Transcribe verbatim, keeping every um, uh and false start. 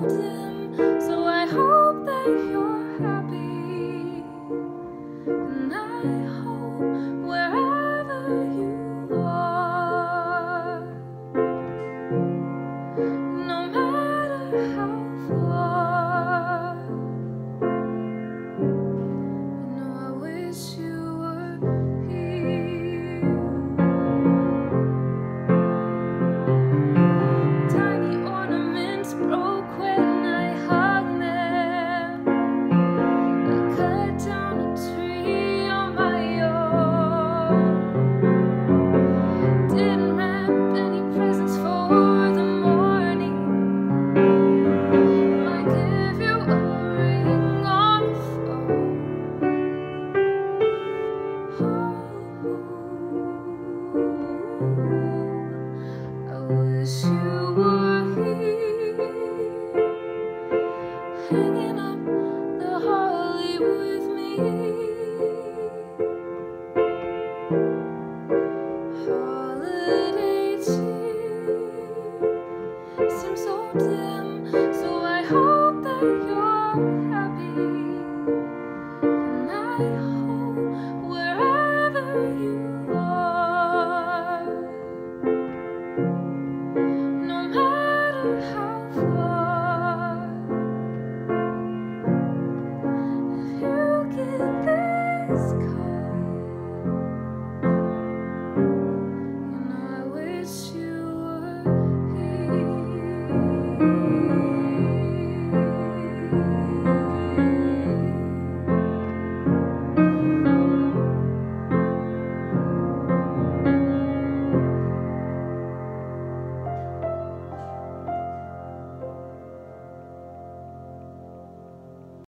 dim, so I hope that you're happy, and I hope wherever you are, no matter how far, you know I wish you were here. Tiny ornaments broke when I hugged them. I cut down a tree on my own. Didn't wrap any presents for the morning. Might give you a ring on the phone. Oh, I wish you were here, hanging up the holly with me. Holiday cheer seems so dim.